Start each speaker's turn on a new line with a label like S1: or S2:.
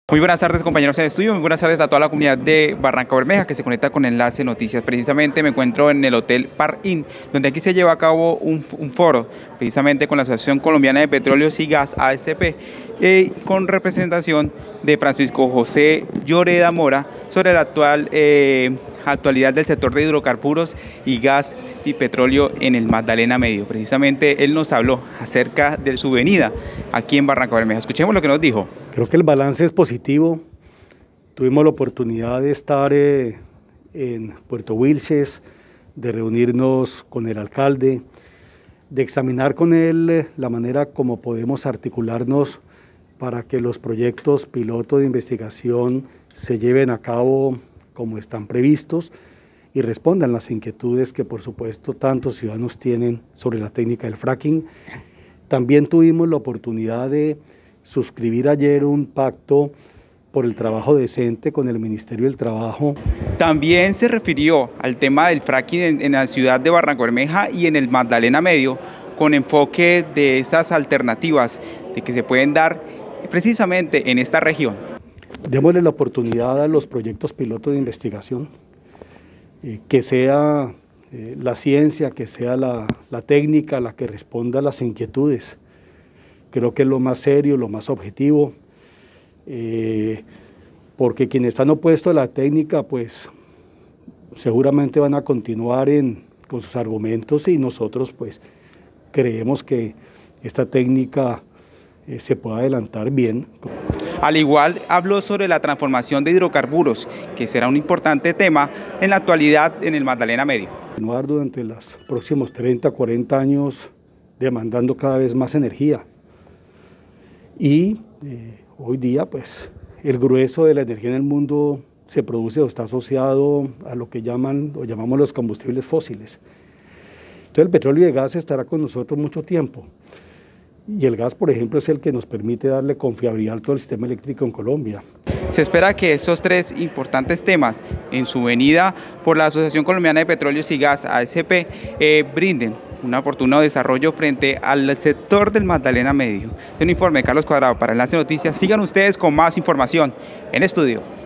S1: Muy buenas tardes, compañeros en estudio, muy buenas tardes a toda la comunidad de Barranca Bermeja que se conecta con Enlace Noticias. Precisamente me encuentro en el Hotel Park-Inn, donde aquí se lleva a cabo un foro, precisamente con la Asociación Colombiana de Petróleos y Gas, ASP, con representación de Francisco José Lloreda Mora, sobre la actualidad del sector de hidrocarburos y gas y petróleo en el Magdalena Medio. Precisamente él nos habló acerca de su venida aquí en Barranca Bermeja. Escuchemos lo que nos dijo.
S2: Creo que el balance es positivo. Tuvimos la oportunidad de estar en Puerto Wilches, de reunirnos con el alcalde, de examinar con él la manera como podemos articularnos para que los proyectos piloto de investigación se lleven a cabo como están previstos y respondan las inquietudes que por supuesto tantos ciudadanos tienen sobre la técnica del fracking. También tuvimos la oportunidad de suscribir ayer un pacto por el trabajo decente con el Ministerio del Trabajo.
S1: También se refirió al tema del fracking en la ciudad de Barranca Bermeja y en el Magdalena Medio, con enfoque de esas alternativas de que se pueden dar precisamente en esta región.
S2: Démosle la oportunidad a los proyectos piloto de investigación, que sea la ciencia, que sea la técnica la que responda a las inquietudes. Creo que es lo más serio, lo más objetivo, porque quienes están opuestos a la técnica, pues seguramente van a continuar con sus argumentos y nosotros pues creemos que esta técnica se puede adelantar bien.
S1: Al igual habló sobre la transformación de hidrocarburos, que será un importante tema en la actualidad en el Magdalena Medio.
S2: Continuar durante los próximos 30, 40 años demandando cada vez más energía. Y hoy día pues el grueso de la energía en el mundo se produce o está asociado a lo que llamamos los combustibles fósiles. Entonces el petróleo y el gas estará con nosotros mucho tiempo. Y el gas, por ejemplo, es el que nos permite darle confiabilidad a todo el sistema eléctrico en Colombia.
S1: Se espera que esos tres importantes temas en su venida por la Asociación Colombiana de Petróleos y Gas, ASP, brinden un oportuno desarrollo frente al sector del Magdalena Medio. Un informe de Carlos Cuadrado para Enlace Noticias. Sigan ustedes con más información en estudio.